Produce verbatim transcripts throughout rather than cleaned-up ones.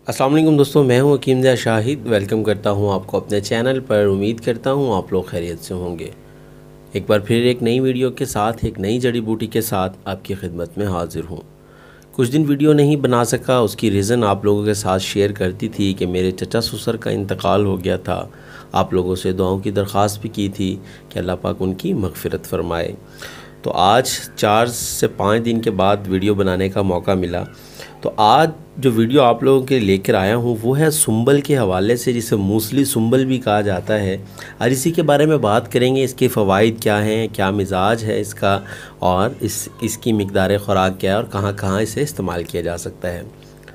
अस्सलाम वालेकुम दोस्तों, मैं हूं हकीम ज़िया शाहिद। वेलकम करता हूं आपको अपने चैनल पर। उम्मीद करता हूं आप लोग खैरियत से होंगे। एक बार फिर एक नई वीडियो के साथ, एक नई जड़ी बूटी के साथ आपकी खिदमत में हाज़िर हूं। कुछ दिन वीडियो नहीं बना सका, उसकी रीज़न आप लोगों के साथ शेयर करती थी कि मेरे चचा ससुर का इंतकाल हो गया था। आप लोगों से दुआओं की दरख्वास्त भी की थी कि अल्लाह पाक उनकी मग़फ़िरत फ़रमाए। तो आज चार से पाँच दिन के बाद वीडियो बनाने का मौका मिला। तो आज जो वीडियो आप लोगों के लेकर आया हूँ वो है सुंबल के हवाले से, जिसे मूसली सुंबल भी कहा जाता है। और इसी के बारे में बात करेंगे, इसके फ़वाइद क्या हैं, क्या मिजाज है इसका, और इस इसकी मिक़दार ख़ुराक क्या है और कहाँ कहाँ इसे इस्तेमाल किया जा सकता है।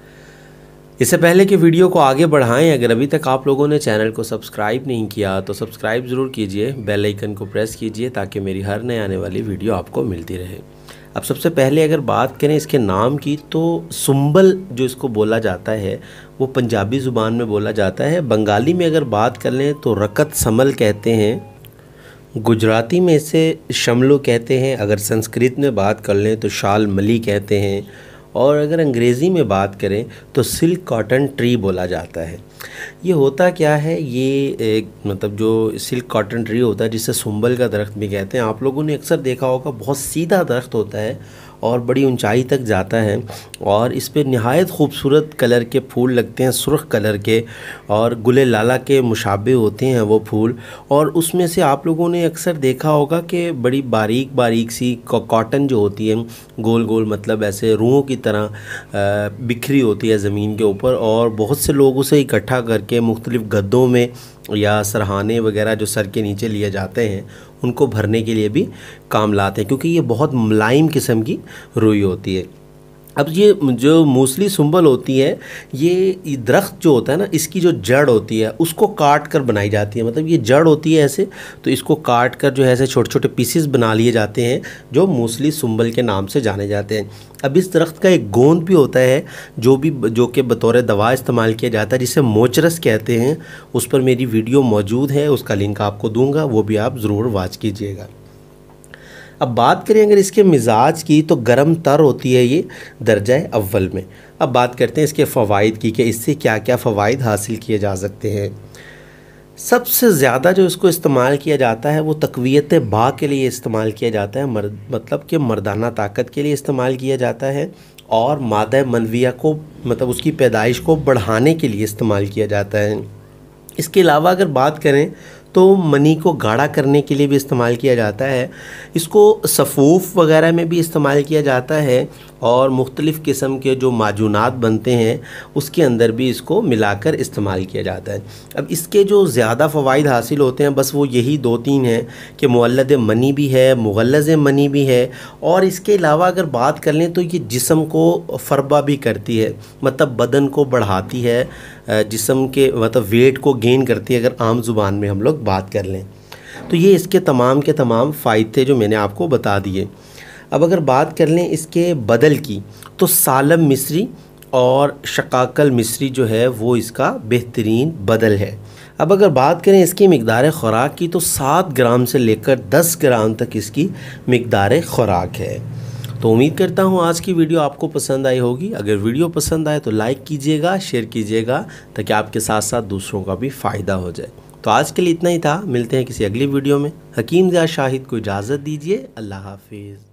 इससे पहले कि वीडियो को आगे बढ़ाएं, अगर अभी तक आप लोगों ने चैनल को सब्सक्राइब नहीं किया तो सब्सक्राइब ज़रूर कीजिए, बेल आइकन को प्रेस कीजिए ताकि मेरी हर नए आने वाली वीडियो आपको मिलती रहे। अब सबसे पहले अगर बात करें इसके नाम की, तो सुंबल जो इसको बोला जाता है वो पंजाबी ज़ुबान में बोला जाता है। बंगाली में अगर बात कर लें तो रकत समल कहते हैं। गुजराती में इसे शमलो कहते हैं। अगर संस्कृत में बात कर लें तो शाल मली कहते हैं। और अगर अंग्रेज़ी में बात करें तो सिल्क कॉटन ट्री बोला जाता है। ये होता क्या है, ये एक मतलब जो सिल्क कॉटन ट्री होता है जिसे सुंबल का दरख्त भी कहते हैं। आप लोगों ने अक्सर देखा होगा, बहुत सीधा दरख्त होता है और बड़ी ऊंचाई तक जाता है और इस पे नहायत खूबसूरत कलर के फूल लगते हैं, सुर्ख कलर के, और गुले लाला के मुशाबे होते हैं वो फूल। और उसमें से आप लोगों ने अक्सर देखा होगा कि बड़ी बारीक बारीक सी कॉटन जो होती है, गोल गोल मतलब ऐसे रुओं की तरह बिखरी होती है ज़मीन के ऊपर, और बहुत से लोग उसे इकट्ठा करके मुख्तलिफ़ गद्दों में या सरहाने वगैरह जो सर के नीचे लिए जाते हैं उनको भरने के लिए भी काम लाते हैं, क्योंकि ये बहुत मुलायम किस्म की रुई होती है। अब ये जो मूसली सुंबल होती है, ये दरख्त जो होता है ना, इसकी जो जड़ होती है उसको काट कर बनाई जाती है। मतलब ये जड़ होती है ऐसे, तो इसको काट कर जो है ऐसे छोटे छोटे पीसेस बना लिए जाते हैं जो मूसली सुंबल के नाम से जाने जाते हैं। अब इस दरख्त का एक गोंद भी होता है जो भी जो कि बतौर दवा इस्तेमाल किया जाता है, जिसे मोचरस कहते हैं। उस पर मेरी वीडियो मौजूद है, उसका लिंक आपको दूंगा, वो भी आप ज़रूर वॉच कीजिएगा। अब बात करें अगर इसके मिजाज की, तो गरम तर होती है ये दर्जा अव्वल में। अब बात करते हैं इसके फ़वाइद की कि इससे क्या क्या फ़वाइद हासिल किए जा सकते हैं। सबसे ज़्यादा जो इसको इस्तेमाल किया जाता है वो तक़वियत बा के लिए इस्तेमाल किया जाता है, मर्द मतलब कि मर्दाना ताकत के लिए इस्तेमाल किया जाता है, और मादा मनविया को मतलब उसकी पैदाइश को बढ़ाने के लिए इस्तेमाल किया जाता है। इसके अलावा अगर बात करें तो मनी को गाढ़ा करने के लिए भी इस्तेमाल किया जाता है। इसको सफ़ूफ़ वगैरह में भी इस्तेमाल किया जाता है, और मुख्तलिफ़ किस्म के जो माजूनात बनते हैं उसके अंदर भी इसको मिलाकर इस्तेमाल किया जाता है। अब इसके जो ज़्यादा फ़वाइद हासिल होते हैं बस वो यही दो तीन हैं कि मुअल्लद मनी भी है, मुग़ल्लज़ मनी भी है, और इसके अलावा अगर बात कर लें तो ये जिस्म को फ़रबा भी करती है, मतलब बदन को बढ़ाती है, जिस्म के मतलब वेट को गेन करती है अगर आम ज़ुबान में हम लोग बात कर लें। तो ये इसके तमाम के तमाम फ़ायदे थे जो मैंने आपको बता दिए। अब अगर बात कर लें इसके बदल की, तो सालम मिस्री और शकाकल मिस्री जो है वो इसका बेहतरीन बदल है। अब अगर बात करें इसकी मिक़दार ख़ुराक की, तो सात ग्राम से लेकर दस ग्राम तक इसकी मिक़दार ख़ुराक है। तो उम्मीद करता हूँ आज की वीडियो आपको पसंद आई होगी। अगर वीडियो पसंद आए तो लाइक कीजिएगा, शेयर कीजिएगा, ताकि आपके साथ साथ दूसरों का भी फ़ायदा हो जाए। तो आज के लिए इतना ही था, मिलते हैं किसी अगली वीडियो में। हकीम ज़िया शाहिद को इजाज़त दीजिए। अल्लाह हाफिज़।